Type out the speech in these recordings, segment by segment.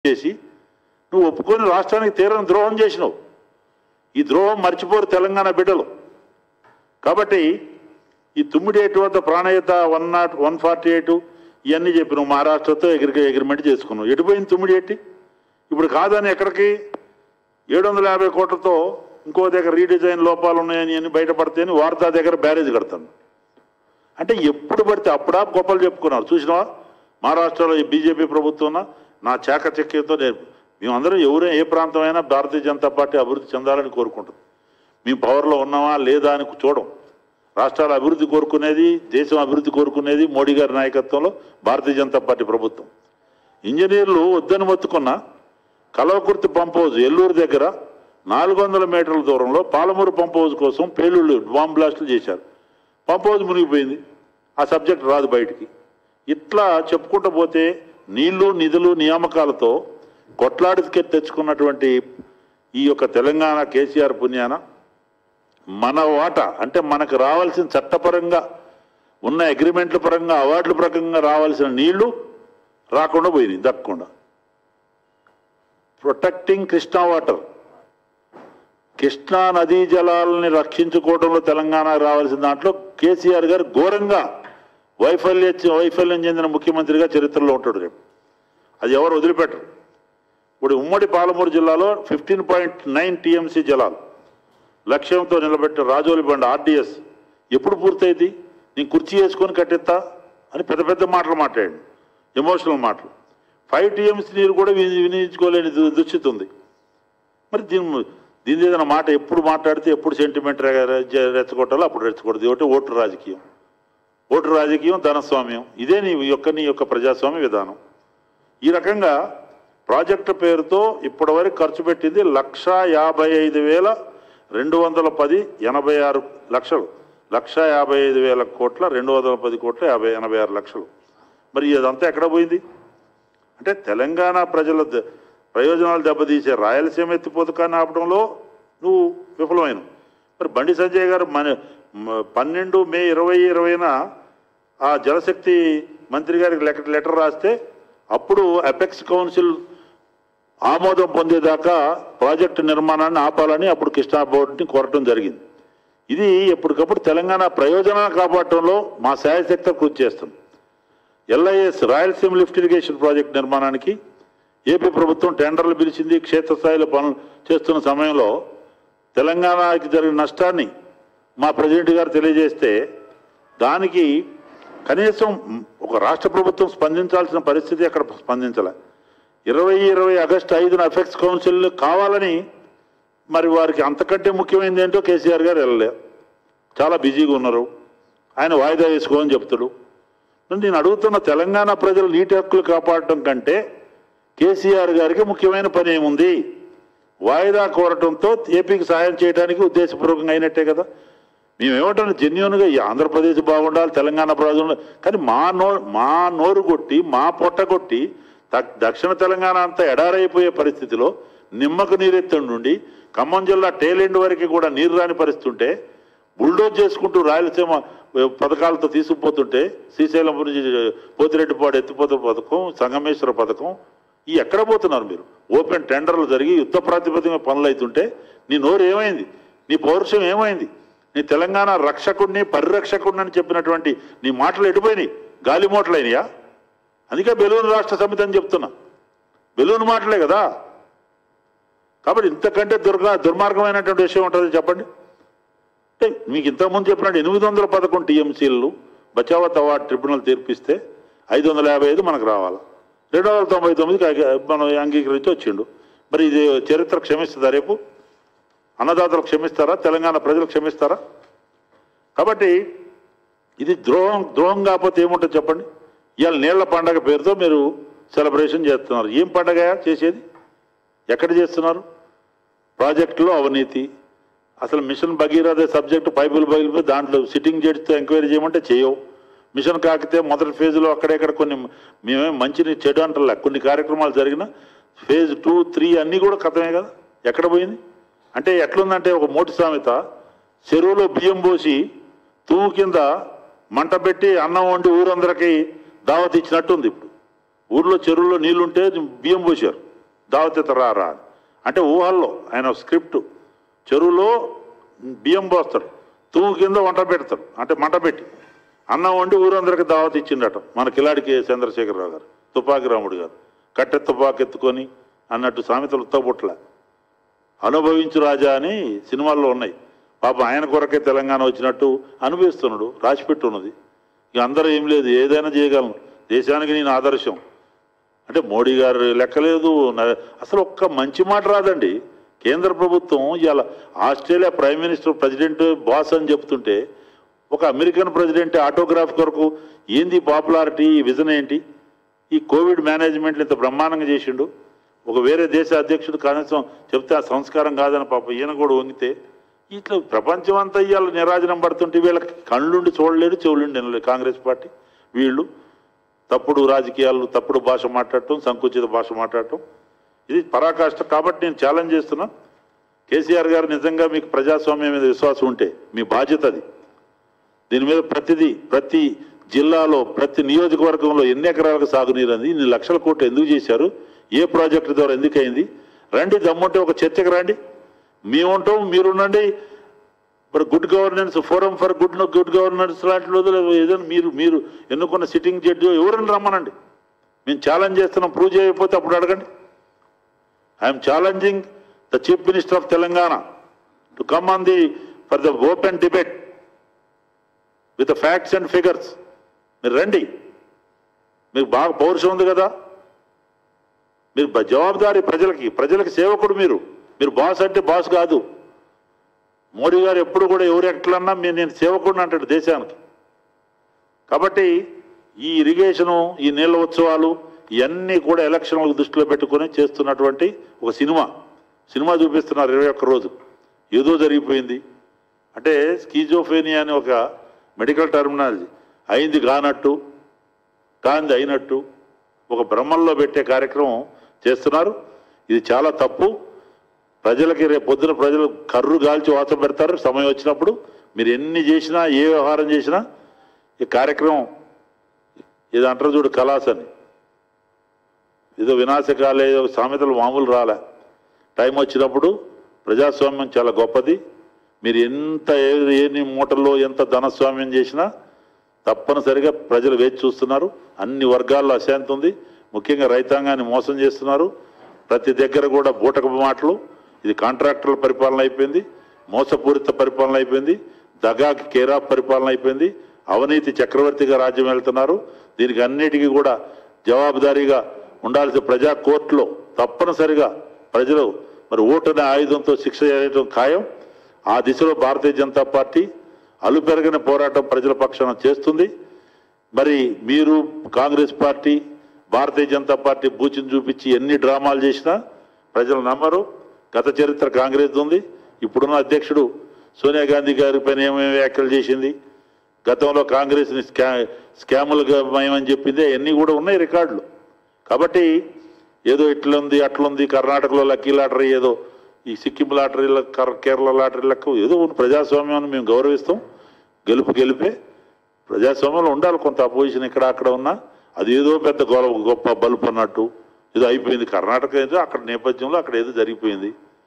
చేసి నువ్వు ఒప్పుకొని రాష్ట్రానికి తీరని ద్రోహం చేసినావు. ఈ ద్రోహం మర్చిపోరు తెలంగాణ బిడ్డలు. కాబట్టి ఈ తుమ్మిడేటు వద్ద ప్రాణహిత 148 ఇవన్నీ చెప్పి నువ్వు మహారాష్ట్రతో అగ్రిమెంట్ చేసుకున్నావు. ఎటుపోయింది తుమ్మిడేటి? ఇప్పుడు కాదని ఎక్కడికి 750 కోట్లతో ఇంకో దగ్గర రీడిజైన్ లోపాలు ఉన్నాయని అన్ని బయటపడితేని వార్తా దగ్గర బ్యారేజ్ కడతాను. అంటే ఎప్పుడు పడితే అప్పుడా గొప్పలు చెప్పుకున్నారు. చూసినావా మహారాష్ట్రలో ఈ బీజేపీ ప్రభుత్వం నా చాకచక్యంతో మేమందరం ఏ ప్రాంతమైనా భారతీయ జనతా పార్టీ అభివృద్ధి చెందాలని కోరుకుంటుంది. మేము పవర్లో ఉన్నామా లేదా అని చూడం. రాష్ట్రాల అభివృద్ధి కోరుకునేది, దేశం అభివృద్ధి కోరుకునేది మోడీ గారి నాయకత్వంలో భారతీయ జనతా పార్టీ ప్రభుత్వం. ఇంజనీర్లు వద్దని మొత్తుకున్న కల్వకుర్తి పంప్ హౌజ్ ఎల్లూరు దగ్గర 400 మీటర్ల దూరంలో పాలమూరు పంప్ హౌజ్ కోసం పేలుళ్ళు బాంబ్ బ్లాస్టులు చేశారు. పంప్ హౌజ్ మునిగిపోయింది. ఆ సబ్జెక్ట్ రాదు బయటికి. ఇట్లా చెప్పుకుంటూ పోతే నీళ్లు నిధులు నియామకాలతో కొట్లాడి తెచ్చుకున్నటువంటి ఈ యొక్క తెలంగాణ కేసీఆర్ పుణ్యాన మన వాటా అంటే మనకు రావాల్సిన చట్టపరంగా ఉన్న అగ్రిమెంట్ల పరంగా అవార్డుల పరంగా రావాల్సిన నీళ్లు రాకుండా పోయినాయి, దక్కకుండా. ప్రొటెక్టింగ్ కృష్ణా వాటర్, కృష్ణా నదీ జలాలని రక్షించుకోవడంలో తెలంగాణకు రావాల్సిన దాంట్లో కేసీఆర్ గారు ఘోరంగా వైఫల్యం చెందిన ముఖ్యమంత్రిగా చరిత్రలో ఉంటాడు రేపు. అది ఎవరు వదిలిపెట్టరు. ఇప్పుడు ఉమ్మడి పాలమూరు జిల్లాలో 15.9 టీఎంసీ జలాలు లక్ష్యంతో నిలబెట్టిన రాజోలి బండ ఆర్డీఎస్ ఎప్పుడు పూర్తయింది? నేను కుర్చీ వేసుకొని కట్టెత్తా అని పెద్ద పెద్ద మాటలు మాట్లాడండి, ఎమోషనల్ మాటలు. 5 టీఎంసీ నీరు కూడా వినియోగించుకోలేని దుస్థితి ఉంది. మరి దీని ఏదైనా మాట ఎప్పుడు మాట్లాడితే ఎప్పుడు సెంటిమెంట్ రెచ్చగొట్టాలో అప్పుడు రెచ్చగొట్టదు. ఒకటి ఓటు రాజకీయం ధనస్వామ్యం. ఇదే నీ యొక్క ప్రజాస్వామ్య విధానం. ఈ రకంగా ప్రాజెక్టు పేరుతో ఇప్పటివరకు ఖర్చు పెట్టింది 1,55,210 86 లక్షలు. 1,55,000 కోట్ల 210 కోట్ల 86 లక్షలు. మరి ఇదంతా ఎక్కడ పోయింది? అంటే తెలంగాణ ప్రజల ప్రయోజనాలు దెబ్బతీసే రాయలసీమ ఎత్తిపోతకాన్ని ఆపడంలో నువ్వు విఫలమైనవు. మరి బండి సంజయ్ గారు 12 మే 2020న ఆ జలశక్తి మంత్రి గారికి లెటర్ రాస్తే అప్పుడు అపెక్స్ కౌన్సిల్ ఆమోదం పొందేదాకా ప్రాజెక్టు నిర్మాణాన్ని ఆపాలని అప్పుడు కృష్ణా బోర్డుని కోరటం జరిగింది. ఇది ఎప్పటికప్పుడు తెలంగాణ ప్రయోజనాలు కాపాడటంలో మా శాయశక్తి కృషి చేస్తాం. LIS Rayalaseema lift irrigation project నిర్మాణానికి ఏపీ ప్రభుత్వం టెండర్లు పిలిచింది. క్షేత్రస్థాయిలో పనులు చేస్తున్న సమయంలో తెలంగాణకి జరిగిన నష్టాన్ని మా ప్రెసిడెంట్ గారు తెలియజేస్తే దానికి కనీసం ఒక రాష్ట్ర ప్రభుత్వం స్పందించాల్సిన పరిస్థితి అక్కడ స్పందించలే. 2020 ఆగస్టు 5న అపెక్స్ కౌన్సిల్ కావాలని మరి వారికి అంతకంటే ముఖ్యమైనది ఏంటో కేసీఆర్ గారు వెళ్ళలే. చాలా బిజీగా ఉన్నారు. ఆయన వాయిదా వేసుకోమని చెప్తాడు. నేను అడుగుతున్న తెలంగాణ ప్రజలు నీటి హక్కులు కాపాడటం కంటే కేసీఆర్ గారికి ముఖ్యమైన పని ఏముంది? వాయిదా కోరటంతో ఏపీకి సాయం చేయడానికి ఉద్దేశపూర్వకంగా అయినట్టే కదా. మేమేమంటాం జెన్యున్గా ఈ ఆంధ్రప్రదేశ్ బాగుండాలి, తెలంగాణ ప్రజలు, కానీ మా నోరు కొట్టి మా పొట్ట కొట్టి దక్షిణ తెలంగాణ అంతా ఎడారైపోయే పరిస్థితిలో నిమ్మకు నీరెత్తడి నుండి ఖమ్మం జిల్లా టేలెండ్ వరకు కూడా నీరు రాని పరిస్థితి ఉంటే బుల్డోజ్ చేసుకుంటూ రాయలసీమ పథకాలతో తీసుకుపోతుంటే శ్రీశైలం గురించి పోతిరెడ్డిపాడు ఎత్తిపోత పథకం, సంగమేశ్వర పథకం ఈ ఎక్కడ పోతున్నారు మీరు? ఓపెన్ టెండర్లు జరిగి యుద్ధ ప్రాతిపదిక పనులు అవుతుంటే నీ నోరు ఏమైంది? నీ పౌరుషం ఏమైంది? నీ తెలంగాణ రక్షకుడిని పరిరక్షకుడిని అని చెప్పినటువంటి నీ మాటలు ఎటుపోయినాయి? గాలి మోటలైనయా? అందుకే బెలూన్ రాష్ట్ర సమితి అని చెప్తున్నా. బెలూన్ మాటలే కదా. కాబట్టి ఇంతకంటే దుర్మార్గమైనటువంటి విషయం ఉంటుంది చెప్పండి. అంటే మీకు ఇంతకుముందు చెప్పినట్టు 811 టీఎంసీలు బచావత్ అవార్డు ట్రిబ్యునల్ తీర్పిస్తే 555 మనకు రావాలి. 299కి మనం అంగీకరించి వచ్చిండు. మరి ఇది చరిత్ర క్షమిస్తుందా? రేపు అన్నదాతలు క్షమిస్తారా? తెలంగాణ ప్రజలు క్షమిస్తారా? కాబట్టి ఇది ద్రోహం కాకపోతే ఏముంటుంది చెప్పండి. ఇవాళ నీళ్ల పండగ పేరుతో మీరు సెలబ్రేషన్ చేస్తున్నారు. ఏం పండగ చేసేది? ఎక్కడ చేస్తున్నారు? ప్రాజెక్టులో అవినీతి. అసలు మిషన్ భగీరథ సబ్జెక్టు పైపులు దాంట్లో సిట్టింగ్ జడ్జితో ఎంక్వైరీ చేయమంటే చేయవు. మిషన్ కాకితే మొదటి ఫేజ్లో అక్కడెక్కడ కొన్ని మేమేం మంచిని చెడు అంటలే, కొన్ని కార్యక్రమాలు జరిగిన ఫేజ్ 2, 3 అన్నీ కూడా కథమే కదా. ఎక్కడ పోయింది? అంటే ఎట్లుందంటే ఒక మోటి సామెత, చెరువులో బియ్యం పోసి తూము కింద మంట పెట్టి అన్నం వండి ఊరందరికీ దావత్ ఇచ్చినట్టుంది. ఇప్పుడు ఊర్లో చెరువులో నీళ్లుంటే బియ్యం పోసారు. దావత్ రారా అంటే ఊహల్లో ఆయన స్క్రిప్ట్ చెరువులో బియ్యం పోస్తాడు, తూము కింద వంట పెడతాడు, అంటే మంట పెట్టి అన్నం వండి ఊరందరికి దావత్ ఇచ్చిండట మన కిలాడికి చంద్రశేఖరరావు గారు, తుపాకి రాముడు గారు. కట్టె తుపాకి ఎత్తుకొని అన్నట్టు సామెతలు ఉత్తపుట్ల. అనుభవించు రాజా అని సినిమాల్లో ఉన్నాయి. పాపం ఆయన కొరకే తెలంగాణ వచ్చినట్టు అనుభవిస్తున్నాడు, రాసిపెట్టి ఉన్నది. ఇక అందరూ ఏం లేదు, ఏదైనా చేయగలను, దేశానికి నేను ఆదర్శం అంటే మోడీ గారు లెక్కలేదు. అసలు ఒక్క మంచి మాట రాదండి. కేంద్ర ప్రభుత్వం ఇవాళ Australia prime minister president boss అని చెప్తుంటే ఒక అమెరికన్ ప్రెసిడెంట్ ఆటోగ్రాఫ్ కొరకు ఏంది పాపులారిటీ, విజన్ ఏంటి? ఈ కోవిడ్ మేనేజ్మెంట్లు ఇంత బ్రహ్మాండంగా చేసిండు. ఒక వేరే దేశ అధ్యక్షుడు కనీసం చెప్తే ఆ సంస్కారం కాదని పాప ఈయన కూడా వంగితే ఇట్లా ప్రపంచం అంతా ఇవాళ నిరాజనం పడుతుంటే వీళ్ళకి కళ్ళుండి చూడలేడు, చెవులుండి వినలేదు. కాంగ్రెస్ పార్టీ వీళ్ళు తప్పుడు రాజకీయాలు, తప్పుడు భాష మాట్లాడటం, సంకుచిత భాష మాట్లాడటం, ఇది పరాకాష్ట. కాబట్టి నేను ఛాలెంజ్ చేస్తున్నా, కేసీఆర్ గారు నిజంగా మీకు ప్రజాస్వామ్యం మీద విశ్వాసం ఉంటే మీ బాధ్యత అది. దీని మీద ప్రతి జిల్లాలో ప్రతి నియోజకవర్గంలో ఎన్ని ఎకరాలకు సాగునీరు అంది, ఇన్ని లక్షల కోట్లు ఎందుకు చేశారు, ఏ ప్రాజెక్టు ద్వారా ఎందుకు అయింది, రండి దమ్ముంటే ఒక చర్చకు రండి. మేముంటాం, మీరుండండి. మరి good governance forum for good governance లాంటిలో ఏదైనా మీరు ఎన్నుకున్న సిట్టింగ్ జడ్జి ఎవరైనా రమ్మనండి, మేము ఛాలెంజ్ చేస్తున్నాం. ప్రూవ్ చేయకపోతే అప్పుడు అడగండి. I'm challenging the chief minister of Telangana to come on for the open debate with the facts and figures. మీరు రండి, మీకు బాగా పౌరుషం ఉంది కదా, మీరు జవాబుదారీ ప్రజలకి సేవకుడు. మీరు బాస్ అంటే బాస్ కాదు. మోడీ గారు ఎప్పుడు కూడా ఎవరు ఎట్లన్నా నేను సేవకుడిని అంటాడు దేశానికి. కాబట్టి ఈ ఇరిగేషను, ఈ నీళ్ళ ఉత్సవాలు ఇవన్నీ కూడా ఎలక్షన్లకు దృష్టిలో పెట్టుకుని చేస్తున్నటువంటి ఒక సినిమా చూపిస్తున్నారు. 21 రోజు ఏదో జరిగిపోయింది అంటే స్కీజోఫ్రేనియా అని ఒక మెడికల్ టర్మినాలజీ అయింది కానట్టు, కాంది అయినట్టు ఒక భ్రమంలో పెట్టే కార్యక్రమం చేస్తున్నారు. ఇది చాలా తప్పు. ప్రజలకి రేపు పొద్దున ప్రజలు కర్రు గాల్చి వాత పెడతారు సమయం వచ్చినప్పుడు. మీరు ఎన్ని చేసినా, ఏ వ్యవహారం చేసినా ఈ కార్యక్రమం ఇది అంటారు చూడు కలాస్ అని, ఏదో వినాశకాలే సామెతలు మామూలు రాలే. టైం వచ్చినప్పుడు ప్రజాస్వామ్యం చాలా గొప్పది. మీరు ఎంత ఎన్ని మూటల్లో ఎంత ధనస్వామ్యం చేసినా తప్పనిసరిగా ప్రజలు వేచి చూస్తున్నారు. అన్ని వర్గాల్లో అశాంతి ఉంది. ముఖ్యంగా రైతాంగాన్ని మోసం చేస్తున్నారు. ప్రతి దగ్గర కూడా బూటకపు మాటలు. ఇది కాంట్రాక్టర్ల పరిపాలన అయిపోయింది, మోసపూరిత పరిపాలన అయిపోయింది, దగాకి కేరాఫ్ పరిపాలన అయిపోయింది, అవినీతి చక్రవర్తిగా రాజ్యం వెళ్తున్నారు. దీనికి అన్నిటికీ కూడా జవాబుదారీగా ఉండాల్సిన ప్రజా కోర్టులో తప్పనిసరిగా ప్రజలు మరి ఓటునే ఆయుధంతో శిక్ష చేయడం ఖాయం. ఆ దిశలో భారతీయ జనతా పార్టీ అలుపెరగని పోరాటం ప్రజల పక్షాన చేస్తుంది. మరి మీరు కాంగ్రెస్ పార్టీ, భారతీయ జనతా పార్టీ బూచిని చూపించి ఎన్ని డ్రామాలు చేసినా ప్రజలు నమ్మరు. గత చరిత్ర కాంగ్రెస్ ఉంది. ఇప్పుడున్న అధ్యక్షుడు సోనియా గాంధీ గారి పైన ఏమేమి వ్యాఖ్యలు చేసింది, గతంలో కాంగ్రెస్ని స్కాములుగా మయమని చెప్పింది, అవన్నీ కూడా ఉన్నాయి రికార్డులు. కాబట్టి ఏదో ఇట్లుంది అట్లుంది, కర్ణాటకలో లక్కీ లాటరీ, ఏదో ఈ సిక్కిం లాటరీల, కేరళ లాటరీలకు ఏదో ప్రజాస్వామ్యాన్ని మేము గౌరవిస్తాం. గెలిపే ప్రజాస్వామ్యంలో ఉండాలి. కొంత అపోజిషన్ ఇక్కడ అక్కడ ఉన్నా అది ఏదో పెద్ద గొప్ప బల్బ్ అన్నట్టు ఏదో అయిపోయింది. కర్ణాటక ఏదో అక్కడ నేపథ్యంలో అక్కడ ఏదో జరిగిపోయింది,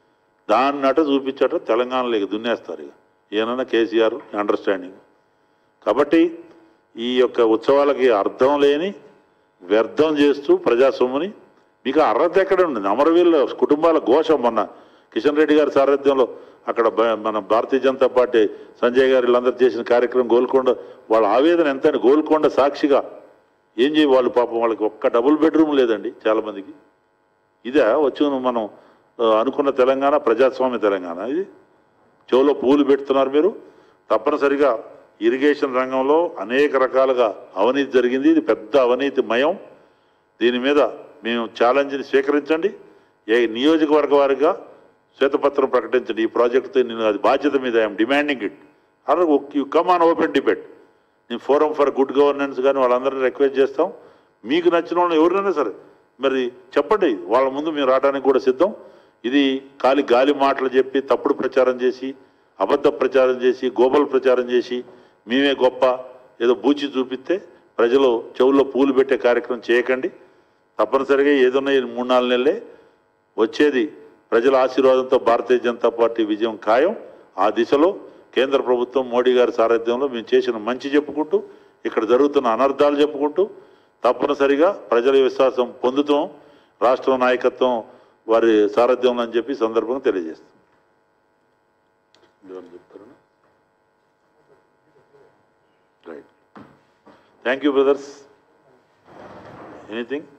దాన్నట చూపించట తెలంగాణలోకి దున్నేస్తారు. ఇక ఏమన్నా కేసీఆర్ అండర్స్టాండింగ్. కాబట్టి ఈ యొక్క ఉత్సవాలకి అర్థం లేని వ్యర్థం చేస్తూ ప్రజాస్వామ్యని మీకు అర్హత ఎక్కడ ఉంది? అమరవీరుల కుటుంబాల ఘోష మొన్న కిషన్ రెడ్డి గారి సారథ్యంలో అక్కడ మన భారతీయ జనతా పార్టీ సంజయ్ గారు వీళ్ళందరూ చేసిన కార్యక్రమం గోల్కొండ, వాళ్ళ ఆవేదన ఎంత గోల్కొండ సాక్షిగా ఏం చేయ వాళ్ళు పాపం వాళ్ళకి ఒక్క డబుల్ బెడ్రూమ్ లేదండి చాలామందికి. ఇదే వచ్చి మనం అనుకున్న తెలంగాణ, ప్రజాస్వామ్య తెలంగాణ. ఇది చెవులో పూలు పెడుతున్నారు మీరు. తప్పనిసరిగా ఇరిగేషన్ రంగంలో అనేక రకాలుగా అవినీతి జరిగింది. ఇది పెద్ద అవినీతి మయం. దీని మీద మేము ఛాలెంజ్ని స్వీకరించండి. ఏ నియోజకవర్గ వారిగా శ్వేతపత్రం ప్రకటించండి ఈ ప్రాజెక్టుతో. నేను అది బాధ్యత మీద ఐఎమ్ డిమాండింగ్ ఇట్. అలా you come on open debate. నేను ఫోరం ఫర్ గుడ్ గవర్నెన్స్ కానీ వాళ్ళందరినీ రిక్వెస్ట్ చేస్తాం. మీకు నచ్చిన వాళ్ళని ఎవరైనా సరే మరి చెప్పండి, వాళ్ళ ముందు మేము రావడానికి కూడా సిద్ధం. ఇది గాలి మాటలు చెప్పి తప్పుడు ప్రచారం చేసి, అబద్ధ ప్రచారం చేసి, గోబల్ ప్రచారం చేసి మేమే గొప్ప ఏదో బూచి చూపిస్తే ప్రజలు చెవుల్లో పూలు పెట్టే కార్యక్రమం చేయకండి. తప్పనిసరిగా ఏదన్నా 3-4 నెలలే వచ్చేది ప్రజల ఆశీర్వాదంతో భారతీయ జనతా పార్టీ విజయం ఖాయం. ఆ దిశలో కేంద్ర ప్రభుత్వం మోడీ గారి సారథ్యంలో మేము చేసిన మంచి చెప్పుకుంటూ, ఇక్కడ జరుగుతున్న అనర్థాలు చెప్పుకుంటూ తప్పనిసరిగా ప్రజల విశ్వాసం పొందుతాం. రాష్ట్ర నాయకత్వం వారి సారథ్యంలో అని చెప్పి సందర్భంగా తెలియజేస్తాం. Right. Thank you brothers. Anything?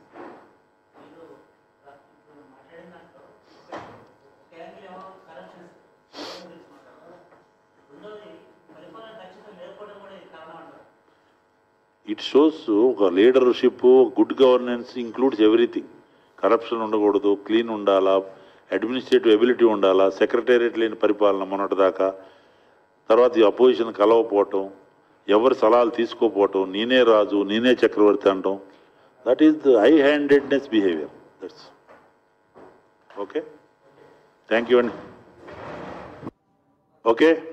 It shows ఒక leadership, good governance includes everything. Corruption ఉండకూడదు, క్లీన్ ఉండాలా, అడ్మినిస్ట్రేటివ్ ఎబిలిటీ ఉండాలా, సెక్రటేరియట్ లేని పరిపాలన మొన్నటిదాకా, తర్వాత ఈ అపోజిషన్ కలవపోవటం, ఎవరి సలహాలు తీసుకోపోవటం, నేనే రాజు నేనే చక్రవర్తి అనటం, that is the high handedness behaviour. That's okay. Thank you అండి. ఓకే.